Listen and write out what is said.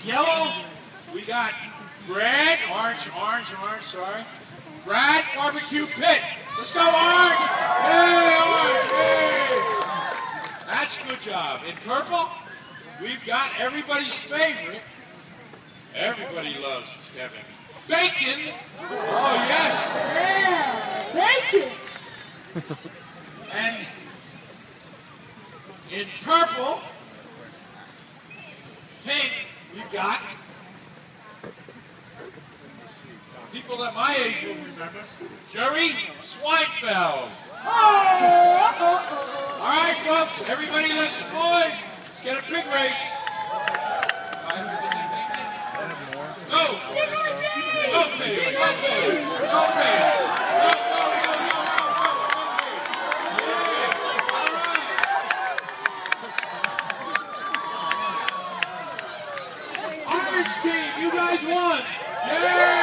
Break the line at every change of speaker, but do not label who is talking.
Yellow, we got red, orange, sorry. Brad Barbecue Pit. Let's go, Orange! Hey, Orange! Hey! That's a good job. In purple, we've got everybody's favorite. Everybody loves Kevin. Bacon! Oh, yes!
Yeah, bacon!
And in purple, pink, we've got people that my age will remember. Jerry Sweinfeld.
Oh!
All right, folks, everybody listen, boys. Let's get a pig race. Go. Go, pig. Go, pig. Go, pig. Orange team, you guys won. Yeah!